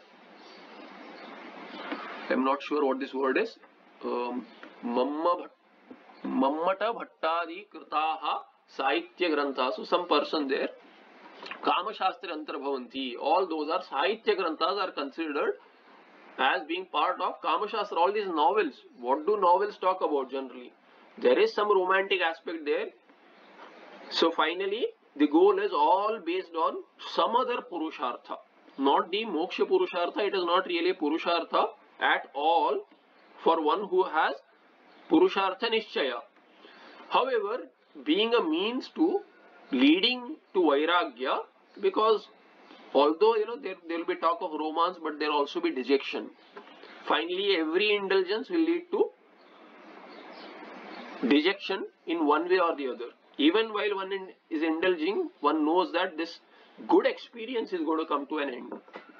Speaker 2: I am not sure what this word is. Um, Mamma Mammata Bhattadi Kritaha Sahitya Grantha. So some person there. Kama Shastri Antarbhavanti. All those are Sahitya Granthas are considered as being part of Kama Shastra. All these novels. What do novels talk about generally? There is some romantic aspect there. So finally, the goal is all based on some other Purushartha. Not the Moksha Purushartha. It is not really Purushartha at all for one who has Purushartha Nishchaya. However, being a means to leading to Vairagya, because although you know there, there will be talk of romance, but there will also be dejection. Finally, every indulgence will lead to dejection in one way or the other. Even while one in, is indulging, one knows that this good experience is going to come to an end.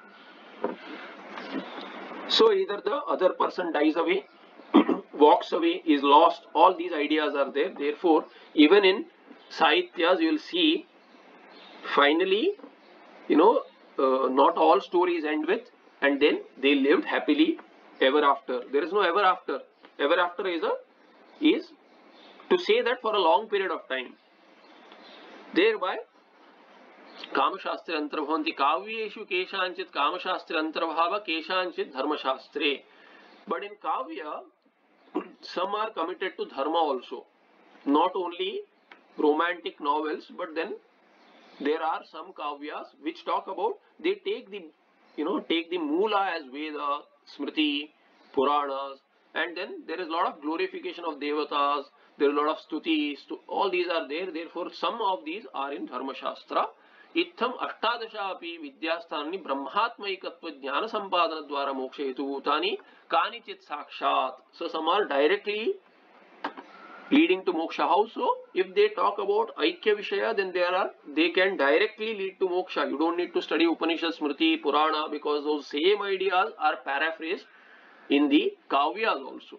Speaker 2: So either the other person dies away, walks away, is lost, all these ideas are there. Therefore, even in Sahityas, you will see, finally, you know, uh, not all stories end with, and then they lived happily ever after. There is no ever after. Ever after is a is to say that for a long period of time. Thereby, कामशास्त्रे अंतर्भवन्ति काव्येषु केषाञ्चित् कामशास्त्रे अंतर्भाव केषाञ्चित् धर्मशास्त्रे. But in Kavya, some are committed to dharma also. Not only romantic novels, but then there are some Kavyas which talk about, they take the, you know, take the Moola as Veda, Smriti, Puranas, and then there is a lot of glorification of Devatas, there is a lot of Stutis, all these are there. Therefore, some of these are in Dharma Shastra. इत्थम अष्टादशापि विद्यास्थानानि ब्रह्मात्मैकत्व ज्ञान संपादन द्वारा मोक्ष हेतुभूतानि कानिचित् साक्षात्. So some are directly leading to moksha also. If they talk about Aikya Vishaya, then there are, they can directly lead to moksha. You don't need to study Upanishad, Smriti, Purana, because those same ideas are paraphrased in the Kavyas also.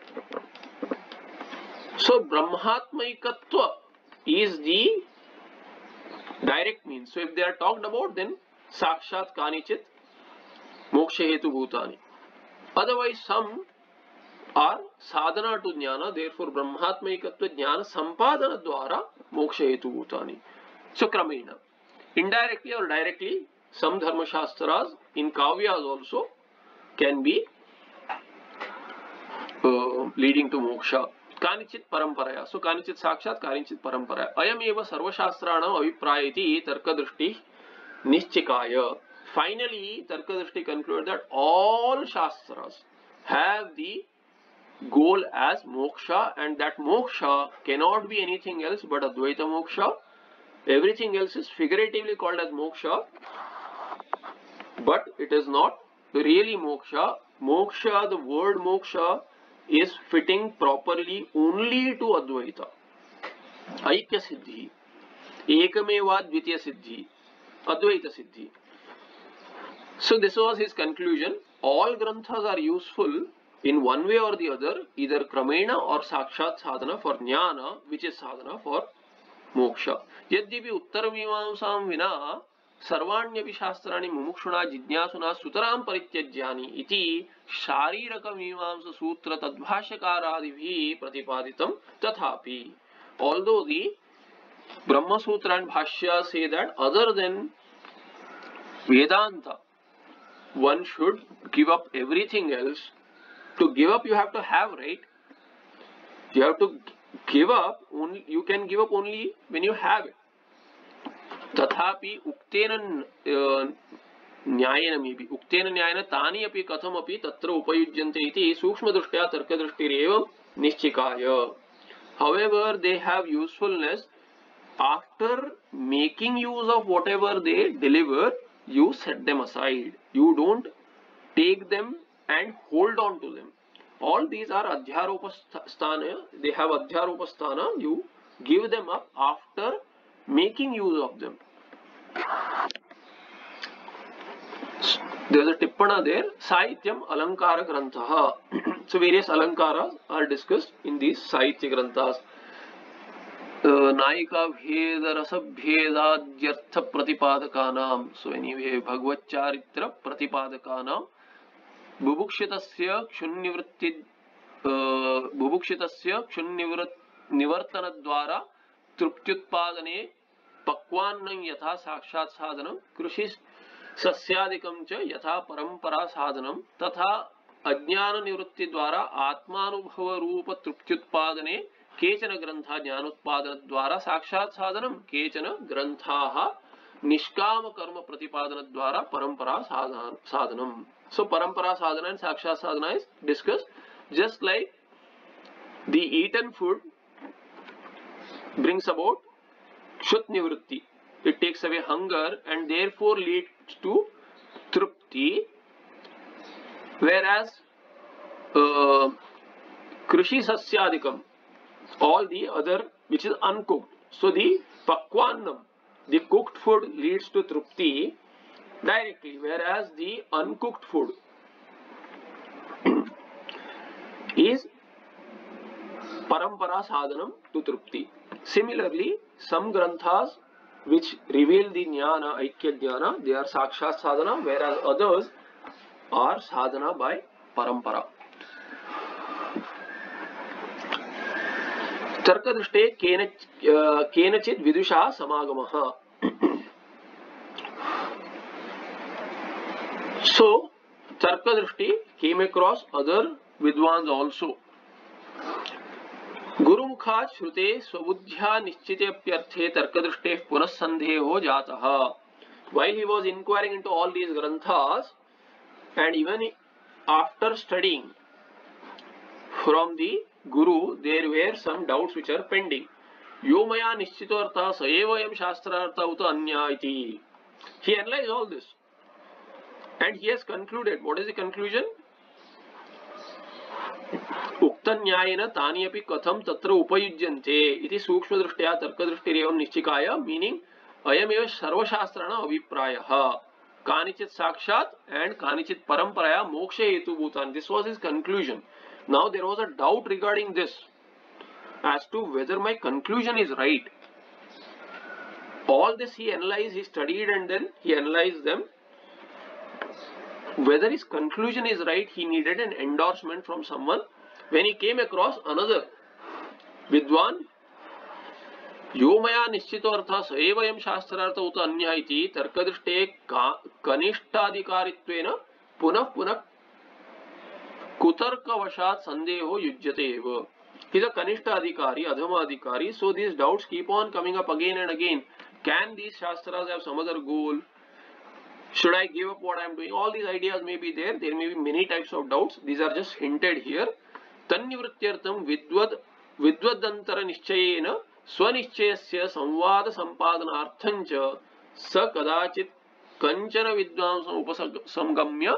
Speaker 2: So Brahmatmaikatva is the direct means. So if they are talked about, then Sakshat Kanichit Moksha Hetu Bhutani. Otherwise, some are sadhana to jnana. Therefore, Brahmatmaikatva jnana sampadana dwara Moksha Hetu Bhutani. So Kramena, indirectly or directly, some Dharma Shastras in Kavyas also can be uh, leading to moksha. कानिचित् परंपरया. सो कानिचित् साक्षात् कानिचित् परंपरया. अयम एव सर्वशास्त्राणाम अभिप्राय इति तर्कदृष्टि निश्चिकाय. Finally, Tarkadrishti conclude that all shastras have the goal as moksha, and that moksha cannot be anything else but Advaita moksha. Everything else is figuratively called as moksha, but it is not really moksha. Moksha, the word moksha, is fitting properly only to Advaita. Aikya Siddhi, Ekameva Dvitiya Siddhi, Advaita Siddhi. So this was his conclusion. All granthas are useful in one way or the other, either Kramena or Sakshat Sadhana for Jnana, which is Sadhana for Moksha. Yadyapi Uttara Mimamsam Vina Sarvanyapi Shastrani Mumukshuna Jidnyasuna Sutaram Parityajyani iti Shariraka Mimamsa Sutra Tadbhashyakaradibhi Pratipaditam Tathapi. Although the Brahma Sutra and Bhashya say that other than Vedanta, one should give up everything else. To give up, you have to have, right? You have to give up, only, you can give up only when you have it. Tathapi uktena nyayena maybe uktena nyayena tani api katham api tatra upayujyante iti sukshma drishtya tarka drishtirevam nischikaya. However, they have usefulness after making use of whatever they deliver. You set them aside. You don't take them and hold on to them. All these are adhyarupasthana. They have adhyarupasthana. You give them up after making use of them. There is a tippana there. Sahityam Alankara Grantha. So various Alankaras are discussed in these Sahitya Granthas. Naika Bheda Rasa Bhedadyartha Pratipadakana. So anyway, Bhagavad Charitra Pratipadakana. Bubukshitasya Kshunivritti Bubukshitasya Kshunnivartana Dwara Truptyutpadane Pakwanam Yatha Sakshat Sadhanam Krushis Sasyadikam Cha Yatha Parampara Sadhanam Tatha Ajnana Nivritti Dwara Atmanubhava Rupa Truptyutpadane Kechana Grantha Jnanutpadana Dwara Sakshat Sadhanam Kechana Granthaha Nishkama Karma Pratipadana Dwara Parampara Sadhanam. So Parampara Sadhana and Sakshat Sadhana is discussed. Just like the eaten food brings about Kshut Nivritti. It takes away hunger and therefore leads to Trupti. Whereas uh, Krishi Sasyadikam, all the other which is uncooked. So the pakwanam, the cooked food, leads to trupti directly, whereas the uncooked food is parampara sadhanam to trupti. Similarly, some granthas which reveal the jnana, aikya jnana, they are sakshat sadhana, whereas others are sadhana by parampara. तर्कदृष्टे केनचित् विदुषा समागमः. So Tarkadrishti came across other vidwans also. Gurumukhat shrute swabuddhya nischitepyarthe tarkadrishte punasandheho jatah. While he was inquiring into all these granthas, and even after studying from the Guru, there were some doubts which are pending. Yomaya nischito artha saevayam shastrartha uta anya iti. He analyzed all this. And he has concluded. What is the conclusion? Uktanyayena tani api katham tatra upayujyante iti sukshma drishtya tarkadrishtirevam nischikaya, meaning ayameva sarvashastrana aviprayaha kanichit sakshat and kanichit paramparaya moksha hetu bhutan. This was his conclusion. Now there was a doubt regarding this as to whether my conclusion is right. All this he analyzed, he studied, and then he analyzed them. Whether his conclusion is right, he needed an endorsement from someone. When he came across another vidwan, Yomaya nischito artha saevayam shastrartha uta anya iti tarkadrishte kanishtadikaritvena punah punah kutarka vashat sandeho yujyate eva. He is a kanishta adhikari, adhama adhikari. So these doubts keep on coming up again and again. Can these shastras have some other goal? Should I give up what I am doing? All these ideas may be there. There may be many types of doubts. These are just hinted here. Tannivrityartam vidvad vidvadantara nischayena swanischayasya samvada sampadanarthancha sa kadachit kanchana vidvamsam upasangamya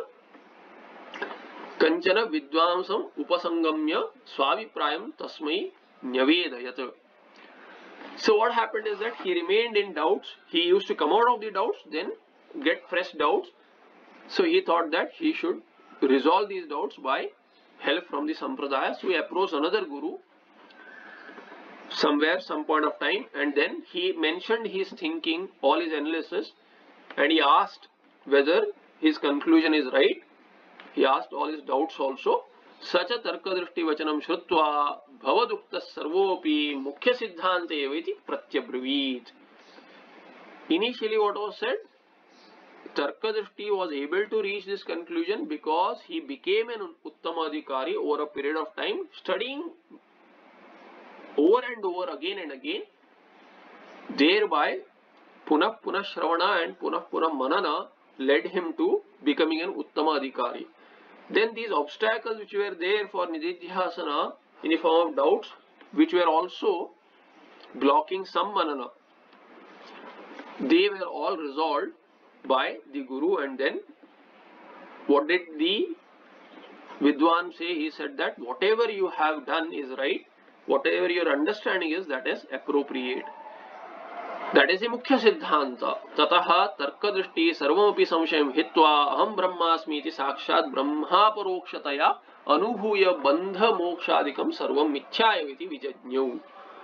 Speaker 2: kanchana vidvamsam upasangamya swaviprayam tasmai nyavedayat. So what happened is that he remained in doubts. He used to come out of the doubts, then get fresh doubts. So he thought that he should resolve these doubts by help from the sampradaya. So he approached another guru somewhere, some point of time, and then he mentioned his thinking, all his analysis, and he asked whether his conclusion is right. He asked all his doubts also. Sacha tarkadrishti vachanam shrutva bhavadukta sarvopi mukhya siddhante eviti pratyabravit. Initially what was said? Tarkadrishti was able to reach this conclusion because he became an uttamadhikari over a period of time, studying over and over again and again. Thereby, punah punah shravana and punah punah manana led him to becoming an uttamadhikari. Then these obstacles which were there for nididhyasana in the form of doubts, which were also blocking some manana, they were all resolved by the Guru. And then what did the Vidwan say? He said that whatever you have done is right, whatever your understanding is, that is appropriate. That is the Mukhya Siddhanta. Tataha tarkadrishti sarvamapi samshayam hitva aham brahmasmi iti sakshat brahma parokshataya anubhuya bandha mokshadikam sarvam michhayaviti vijajñau.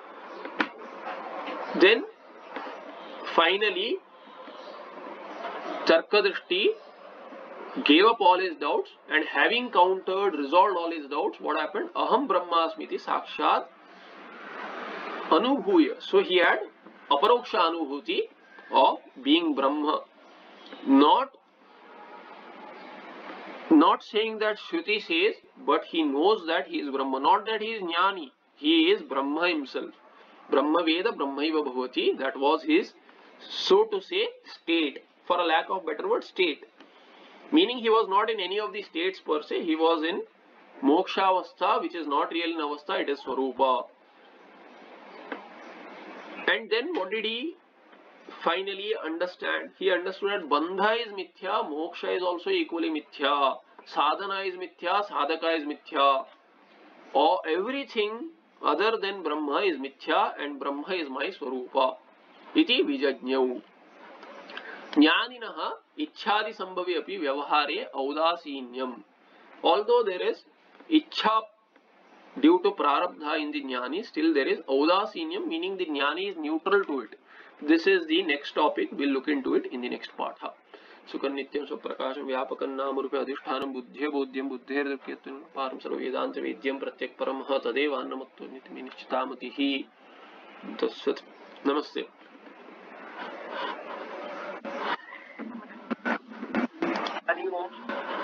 Speaker 2: Then finally Tarkadrishti gave up all his doubts, and having countered, resolved all his doubts, what happened? Aham brahmasmi iti sakshat anubhuya. So he had aparoksha anubhuti of being Brahma. Not, not saying that Shruti says, but he knows that he is Brahma. Not that he is Jnani. He is Brahma himself. Brahma Veda Brahmaiva Bhavati. That was his, so to say, state. For a lack of better word, state. Meaning he was not in any of the states per se. He was in Moksha Avastha, which is not real in Avastha. It is Swarupa. And then what did he finally understand? He understood that Bandha is Mithya, Moksha is also equally Mithya, Sadhana is Mithya, Sadhaka is Mithya. Or everything other than Brahma is mithya and Brahma is my swarupa. Iti vijajñau. Jnaniनः इच्छादि संभवे अपि व्यवहारे औदासीन्यम. Although there is ichha due to prarabdha in the jnani, still there is audaसीन्यम, meaning the jnani is neutral to it. This is the next topic. We'll look into it in the next part. सुखं नित्यं स्वप्रकाशं व्यापकं नाम रूपे अधिष्ठानं बुद्ध्ये बोध्यं बुद्धेर्दुःख्यत्वं पारं सर्ववेदान्त वेद्यं प्रत्यक् परमः तदेव अन्नमत्तो नित्यं निश्चितामतिः. तत्सत्. नमस्ते.
Speaker 1: हरि ओम.